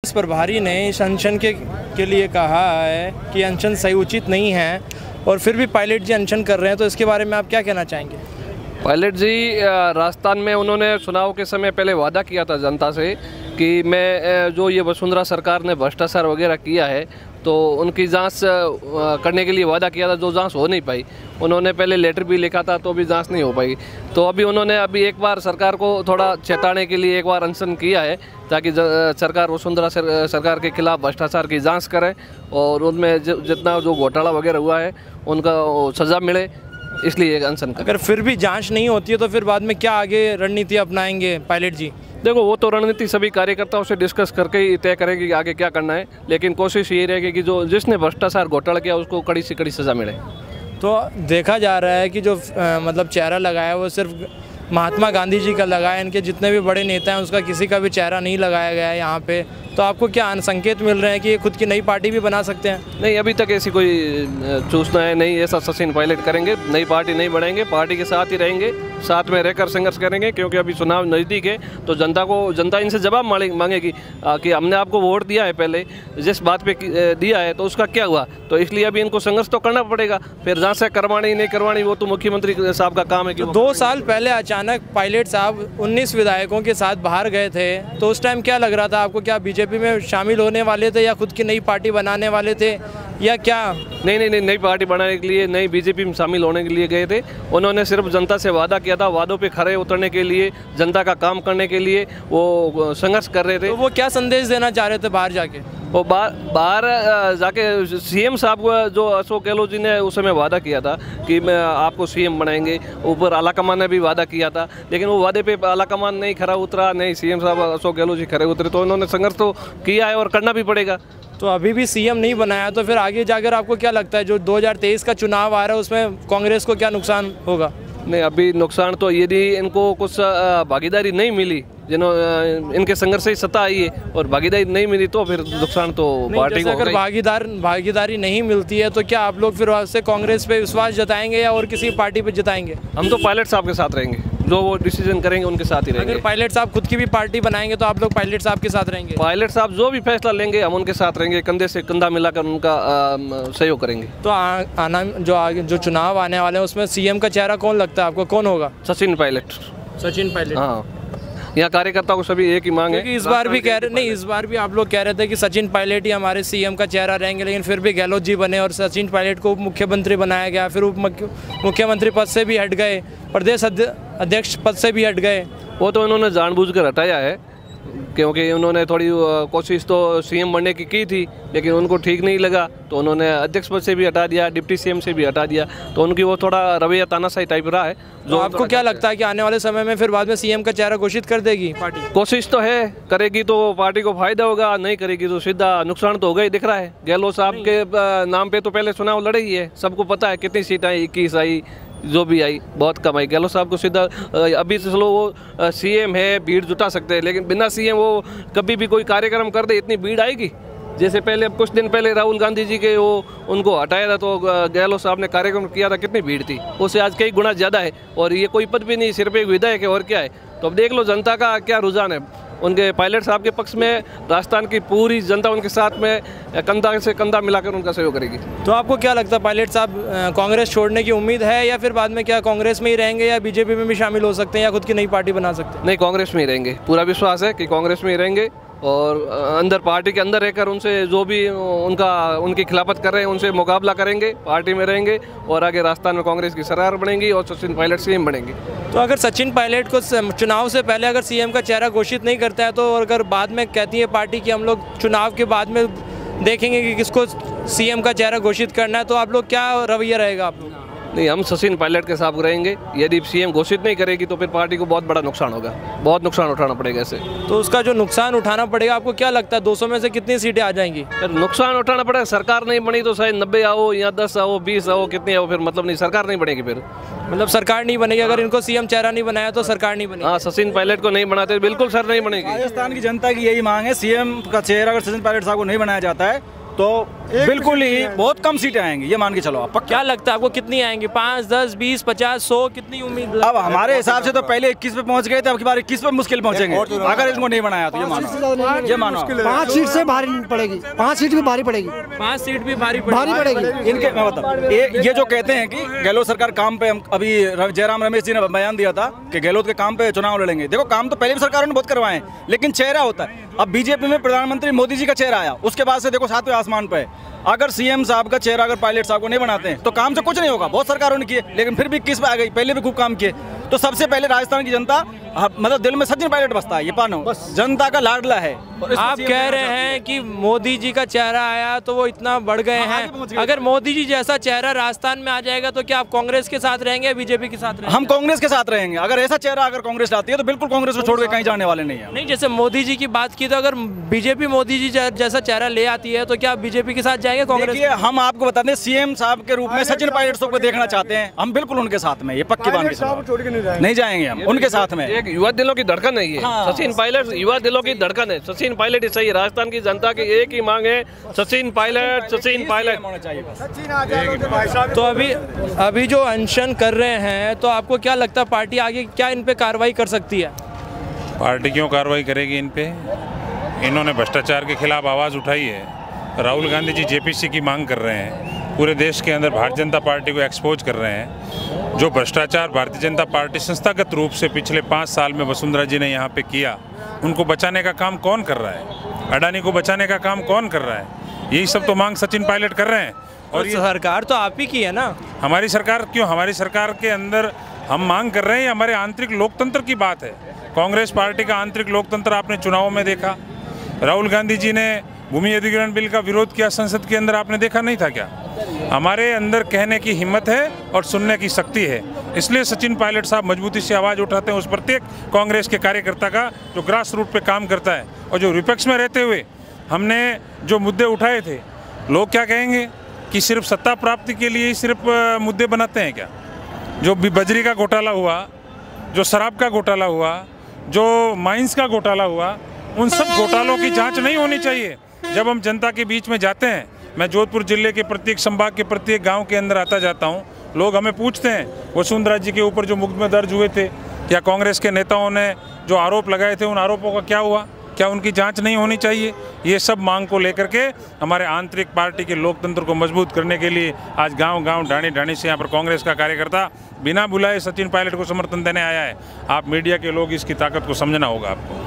प्रभारी ने इस अनशन के लिए कहा है कि अनशन सही उचित नहीं है और फिर भी पायलट जी अनशन कर रहे हैं, तो इसके बारे में आप क्या कहना चाहेंगे? पायलट जी राजस्थान में उन्होंने चुनाव के समय पहले वादा किया था जनता से कि मैं जो ये वसुंधरा सरकार ने भ्रष्टाचार वगैरह किया है तो उनकी जांच करने के लिए वादा किया था, जो जांच हो नहीं पाई। उन्होंने पहले लेटर भी लिखा था तो भी जांच नहीं हो पाई। तो अभी एक बार सरकार को थोड़ा चेताने के लिए एक बार अनशन किया है ताकि सरकार वसुंधरा सरकार के खिलाफ भ्रष्टाचार की जांच करे और उनमें जितना जो घोटाला वगैरह हुआ है उनका सज़ा मिले, इसलिए एक अनशन कर। अगर फिर भी जांच नहीं होती है तो फिर बाद में क्या आगे रणनीति अपनाएंगे पायलट जी? देखो, वो तो रणनीति सभी कार्यकर्ताओं से डिस्कस करके ही तय करेंगे कि आगे क्या करना है, लेकिन कोशिश ये रहेगी कि जो जिसने भ्रष्टाचार घोटाला किया उसको कड़ी से कड़ी सज़ा मिले। तो देखा जा रहा है कि जो मतलब चेहरा लगाया वो सिर्फ महात्मा गांधी जी का लगा है, इनके जितने भी बड़े नेता हैं उसका किसी का भी चेहरा नहीं लगाया गया है यहाँ पे। तो आपको क्या संकेत मिल रहे हैं कि ये खुद की नई पार्टी भी बना सकते हैं? नहीं, अभी तक ऐसी कोई सूचना है नहीं। ऐसा सचिन पायलट करेंगे, नई पार्टी नहीं बनाएंगे, पार्टी के साथ ही रहेंगे, साथ में रहकर संघर्ष करेंगे, क्योंकि अभी चुनाव नज़दीक है तो जनता इनसे जवाब मांगेगी कि हमने आपको वोट दिया है, पहले जिस बात पे दिया है तो उसका क्या हुआ। तो इसलिए अभी इनको संघर्ष तो करना पड़ेगा। फिर जहाँ से करवानी नहीं करवानी वो तो मुख्यमंत्री साहब का काम है। कि 2 साल पहले अचानक पायलट साहब 19 विधायकों के साथ बाहर गए थे, तो उस टाइम क्या लग रहा था आपको? क्या बीजेपी में शामिल होने वाले थे या खुद की नई पार्टी बनाने वाले थे या क्या? नहीं, नई पार्टी बनाने के लिए, नई बीजेपी में शामिल होने के लिए गए थे। उन्होंने सिर्फ जनता से वादा किया था, वादों पे खरे उतरने के लिए, जनता का काम करने के लिए वो संघर्ष कर रहे थे। तो वो क्या संदेश देना चाह रहे थे बाहर जाके? वो बाहर जाके सीएम साहब को, जो अशोक गहलोत जी ने उस समय वादा किया था कि मैं आपको सीएम बनाएंगे, ऊपर आलाकमान ने भी वादा किया था, लेकिन वो वादे पे आलाकमान नहीं खरा उतरा, नहीं सीएम साहब अशोक गहलोत जी खरे उतरे। तो उन्होंने संघर्ष तो किया है और करना भी पड़ेगा। तो अभी भी सीएम नहीं बनाया तो फिर आगे जाकर आपको क्या लगता है जो 2023 का चुनाव आ रहा है उसमें कांग्रेस को क्या नुकसान होगा? नहीं, अभी नुकसान तो यदि इनको कुछ भागीदारी नहीं मिली, इनके संघर्ष से ही सत्ता आई है और भागीदारी नहीं मिली तो फिर नुकसान तो पार्टी को। अगर भागीदारी नहीं मिलती है तो क्या आप लोग फिर से कांग्रेस पे विश्वास जताएंगे या और किसी पार्टी पे जताएंगे? हम तो पायलट साहब के साथ रहेंगे, जो वो डिसीजन करेंगे उनके साथ ही रहेंगे। अगर पायलट साहब खुद की भी पार्टी बनाएंगे तो आप लोग पायलट साहब के साथ रहेंगे? पायलट साहब जो भी फैसला लेंगे हम उनके साथ रहेंगे, कंधे से कंधा मिलाकर उनका सहयोग करेंगे। तो जो चुनाव आने वाले हैं उसमें सीएम का चेहरा कौन लगता है आपको, कौन होगा? सचिन पायलट। हाँ, यहाँ कार्यकर्ताओं को सभी एक ही मांग है। इस बार भी कह रहे नहीं, इस बार भी आप लोग कह रहे थे कि सचिन पायलट ही हमारे सीएम का चेहरा रहेंगे, लेकिन फिर भी गहलोत जी बने और सचिन पायलट को उप मुख्यमंत्री बनाया गया, फिर उप मुख्यमंत्री पद से भी हट गए, प्रदेश अध्यक्ष पद से भी हट गए। वो तो उन्होंने जानबूझकर हटाया है, क्योंकि उन्होंने थोड़ी कोशिश तो सीएम बनने की थी, लेकिन उनको ठीक नहीं लगा तो उन्होंने अध्यक्ष पद से भी हटा दिया, डिप्टी सीएम से भी हटा दिया। तो उनकी वो थोड़ा रवैया तानाशाही टाइप रहा है। जो आपको क्या लगता है कि आने वाले समय में फिर बाद में सीएम का चेहरा घोषित कर देगी पार्टी? कोशिश तो है, करेगी तो पार्टी को फायदा होगा, नहीं करेगी तो सीधा नुकसान तो होगा ही, दिख रहा है। गहलोत साहब के नाम पे तो पहले चुनाव लड़े ही है, सबको पता है कितनी सीट आई, 21 आई, जो भी आई बहुत कम आई। गहलोत साहब को सीधा अभी से चलो वो सीएम है, भीड़ जुटा सकते हैं, लेकिन बिना सीएम वो कभी भी कोई कार्यक्रम कर दे इतनी भीड़ आएगी? जैसे पहले अब कुछ दिन पहले राहुल गांधी जी के उनको हटाया था तो गहलोत साहब ने कार्यक्रम किया था, कितनी भीड़ थी, उससे आज कई गुना ज़्यादा है। और ये कोई पद भी नहीं, सिर्फ एक विधायक है, और क्या है। तो अब देख लो जनता का क्या रुझान है। उनके पायलट साहब के पक्ष में राजस्थान की पूरी जनता उनके साथ में कंधा से कंधा मिलाकर उनका सहयोग करेगी। तो आपको क्या लगता है पायलट साहब कांग्रेस छोड़ने की उम्मीद है या फिर बाद में क्या कांग्रेस में ही रहेंगे या बीजेपी में भी शामिल हो सकते हैं या खुद की नई पार्टी बना सकते हैं? नहीं, कांग्रेस में ही रहेंगे, पूरा विश्वास है कि कांग्रेस में ही रहेंगे और अंदर पार्टी के अंदर रहकर उनसे जो भी उनकी खिलाफत कर रहे हैं उनसे मुकाबला करेंगे, पार्टी में रहेंगे और आगे राजस्थान में कांग्रेस की सरकार बनेगी और सचिन पायलट सीएम बनेंगे। तो अगर सचिन पायलट को चुनाव से पहले अगर सीएम का चेहरा घोषित नहीं करता है तो अगर बाद में कहती है पार्टी कि हम लोग चुनाव के बाद में देखेंगे कि किसको सीएम का चेहरा घोषित करना है, तो आप लोग क्या रवैया रहेगा आप लोग? नहीं, हम सचिन पायलट के साथ रहेंगे। यदि सीएम घोषित नहीं करेगी तो फिर पार्टी को बहुत बड़ा नुकसान होगा, बहुत नुकसान उठाना पड़ेगा ऐसे। तो उसका जो नुकसान उठाना पड़ेगा आपको क्या लगता है 200 में से कितनी सीटें आ जाएंगी? फिर नुकसान उठाना पड़ेगा। सरकार नहीं बनी तो शायद 90 आओ या 10 आओ, 20 आओ, कितनी आओ, फिर मतलब नहीं, सरकार नहीं बनेगी। फिर मतलब सरकार नहीं बनेगी, अगर इनको सीएम चेहरा नहीं बनाया तो सरकार नहीं बनेगी। हाँ, सचिन पायलट को नहीं बनाते बिल्कुल सर नहीं बनेगी। राजस्थान की जनता की यही मांग है, सीएम का चेहरा अगर सचिन पायलट साहब को नहीं बनाया जाता है तो बिल्कुल ही बहुत कम सीटें आएंगी, ये मान के चलो आप। क्या लगता है आपको कितनी आएंगी? 5, 10, 20, 50, 100 कितनी उम्मीद? अब हमारे हिसाब से तो पहले 21 पे पहुंच गए थे, अब की बार 21 पे मुश्किल पहुंचेंगे अगर इनको नहीं बनाया तो। ये मानो 5 सीट से भारी पड़ेगी, 5 सीट भी भारी पड़ेगी, 5 सीट भी भारी पड़ेगी इनके। मैं बताऊं, ये जो कहते हैं कि गहलोत सरकार काम पे, अभी जयराम रमेश जी ने बयान दिया था कि गहलोत के काम पे चुनाव लड़ेंगे। देखो काम तो पहले भी सरकारों ने बहुत करवाए, लेकिन चेहरा होता है। अब बीजेपी में प्रधानमंत्री मोदी जी का चेहरा आया, उसके बाद से देखो 7वें आसमान पे। अगर सीएम साहब का चेहरा अगर पायलट साहब को नहीं बनाते हैं तो काम से कुछ नहीं होगा। बहुत सरकारों ने किए, लेकिन फिर भी 21 पे आ गई, पहले भी खूब काम किए। तो सबसे पहले राजस्थान की जनता मतलब दिल में सचिन पायलट बसता है, ये पानो जनता का लाडला है। आप कह रहे हैं कि मोदी जी का चेहरा आया तो वो इतना बढ़ गए हैं। अगर मोदी जी जैसा चेहरा राजस्थान में आ जाएगा तो क्या आप कांग्रेस के साथ रहेंगे या बीजेपी के साथ रहेंगे? हम कांग्रेस के साथ रहेंगे। अगर ऐसा चेहरा अगर कांग्रेस लाती है तो बिल्कुल कांग्रेस को छोड़ के कहीं जाने वाले नहीं है। नहीं, जैसे मोदी जी की बात की तो अगर बीजेपी मोदी जी जैसा चेहरा ले आती है तो क्या आप बीजेपी के साथ जाएंगे कांग्रेस? देखिए, हम आपको बता दें, सीएम साहब के रूप में सचिन पायलट साहब को देखना चाहते हैं हम, बिल्कुल उनके साथ में, ये पक्की बात नहीं जाएंगे हम उनके साथ में। एक युवा दिलों की धड़कन है ये। हाँ। सचिन पायलट युवा दिलों की धड़कन है। सचिन पायलट ही सही। राजस्थान की जनता की एक ही मांग है, सचिन पायलट, सचिन पायलट होना चाहिए। तो अभी जो अनशन कर रहे हैं तो आपको क्या लगता है पार्टी आगे क्या इन पे कार्रवाई कर सकती है? पार्टी क्यों कार्रवाई करेगी इन पे? इन्होंने भ्रष्टाचार के खिलाफ आवाज़ उठाई है। राहुल गांधी जी जेपीसी की मांग कर रहे हैं, पूरे देश के अंदर भारतीय जनता पार्टी को एक्सपोज कर रहे हैं। जो भ्रष्टाचार भारतीय जनता पार्टी संस्थागत रूप से पिछले 5 साल में वसुंधरा जी ने यहाँ पे किया, उनको बचाने का काम कौन कर रहा है? अडानी को बचाने का काम कौन कर रहा है? यही सब तो मांग सचिन पायलट कर रहे हैं। और ये सरकार तो आप ही की है ना। हमारी सरकार क्यों? हमारी सरकार के अंदर हम मांग कर रहे हैं, हमारे आंतरिक लोकतंत्र की बात है। कांग्रेस पार्टी का आंतरिक लोकतंत्र आपने चुनावों में देखा। राहुल गांधी जी ने भूमि अधिग्रहण बिल का विरोध किया संसद के अंदर, आपने देखा नहीं था क्या? हमारे अंदर कहने की हिम्मत है और सुनने की शक्ति है, इसलिए सचिन पायलट साहब मजबूती से आवाज़ उठाते हैं उस प्रत्येक कांग्रेस के कार्यकर्ता का जो ग्रास रूट पे काम करता है। और जो विपक्ष में रहते हुए हमने जो मुद्दे उठाए थे, लोग क्या कहेंगे कि सिर्फ सत्ता प्राप्ति के लिए ही सिर्फ मुद्दे बनाते हैं क्या? जो बजरी का घोटाला हुआ, जो शराब का घोटाला हुआ, जो माइंस का घोटाला हुआ, उन सब घोटालों की जांच नहीं होनी चाहिए? जब हम जनता के बीच में जाते हैं, मैं जोधपुर जिले के प्रत्येक संभाग के प्रत्येक गांव के अंदर आता जाता हूं, लोग हमें पूछते हैं वसुंधरा जी के ऊपर जो मुकदमे दर्ज हुए थे या कांग्रेस के नेताओं ने जो आरोप लगाए थे, उन आरोपों का क्या हुआ? क्या उनकी जांच नहीं होनी चाहिए? ये सब मांग को लेकर के हमारे आंतरिक पार्टी के लोकतंत्र को मजबूत करने के लिए आज गांव-गांव, ढाणी-ढाणी से यहाँ पर कांग्रेस का कार्यकर्ता बिना बुलाए सचिन पायलट को समर्थन देने आया है। आप मीडिया के लोग इसकी ताकत को समझना होगा आपको।